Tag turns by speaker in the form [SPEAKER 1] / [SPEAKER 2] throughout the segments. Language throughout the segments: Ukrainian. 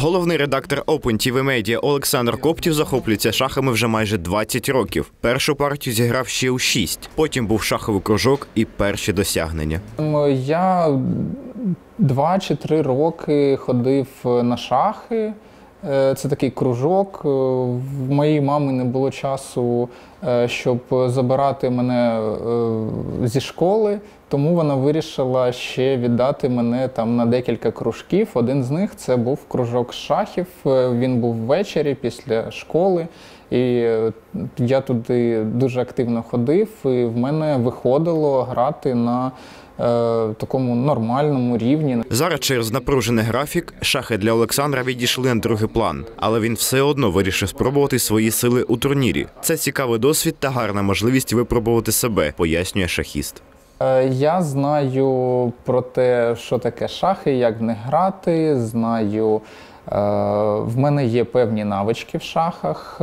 [SPEAKER 1] Головний редактор Open TV Media Олександр Коптів захоплюється шахами вже майже 20 років. Першу партію зіграв ще у 6. Потім був шаховий кружок і перші досягнення.
[SPEAKER 2] Я 2 чи 3 роки ходив на шахи. Це такий кружок. В моїй мами не було часу, щоб забирати мене зі школи, тому вона вирішила ще віддати мене там на декілька кружків. Один з них – це був кружок шахів. Він був ввечері після школи. І я туди дуже активно ходив, і в мене виходило грати на такому нормальному рівні.
[SPEAKER 1] Зараз через напружений графік шахи для Олександра відійшли на другий план. Але він все одно вирішив спробувати свої сили у турнірі. Це цікавий досвід та гарна можливість випробувати себе, пояснює шахіст.
[SPEAKER 2] Я знаю про те, що таке шахи, як в них грати, знаю, в мене є певні навички в шахах.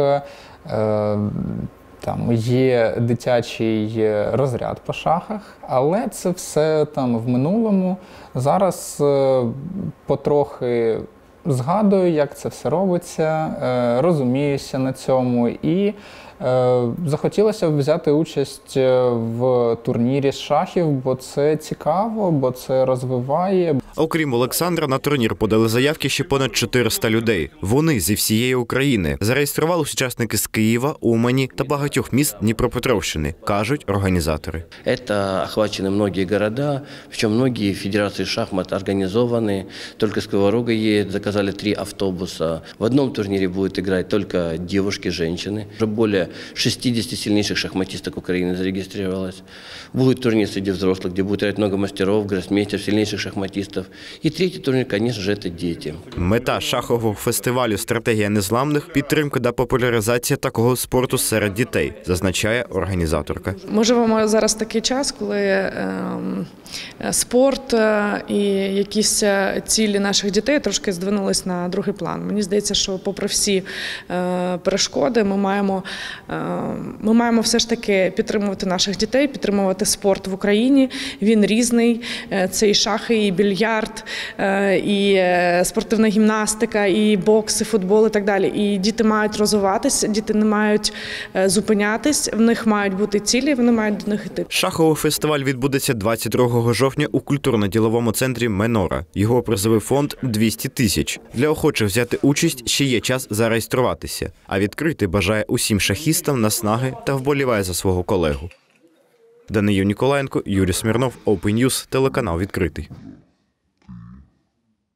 [SPEAKER 2] Там є дитячий розряд по шахах, але це все там в минулому. Зараз потрохи згадую, як це все робиться, розуміюся на цьому і захотілося б взяти участь в турнірі з шахів, бо це цікаво, бо це розвиває.
[SPEAKER 1] Окрім Олександра, на турнір подали заявки ще понад 400 людей. Вони зі всієї України. Зареєструвалися учасники з Києва, Умані та багатьох міст Дніпропетровщини, кажуть організатори.
[SPEAKER 3] Это охвачены многие города, причем многие федерации шахмат организованы. Только Сковорога едет, заказали 3 автобуса. В одном турнире будут играть только девушки, женщины. Уже более 60 сильнейших шахматисток Украины зарегистрировалось. Будет турнир среди взрослых, где будет играть много мастеров, гроссмейстеров, сильнейших шахматистов. И третий турнир, конечно же, это дети.
[SPEAKER 1] Мета шахового фестивалю «Стратегія незламних» – підтримка та популяризація такого спорту серед дітей, зазначає організаторка.
[SPEAKER 4] Ми живемо зараз такий час, коли спорт і якісь цілі наших дітей трошки здвинулись на другий план. Мені здається, що попри всі перешкоди ми маємо все ж таки підтримувати наших дітей, підтримувати спорт в Україні. Він різний. Це і шахи, і більярд, і спортивна гімнастика, і бокс, і футбол, і так далі. І діти мають розвиватися, діти не мають зупинятись, в них мають бути цілі, вони мають до них йти.
[SPEAKER 1] Шаховий фестиваль відбудеться 22 жовтня у культурно-діловому центрі «Менора». Його призовий фонд – 200 тисяч. Для охочих взяти участь ще є час зареєструватися. А відкрити бажає усім шахістам наснаги та вболіває за свого колегу. Даниїл Ніколаєнко, Юрій Смірнов, Open News, телеканал «Відкритий».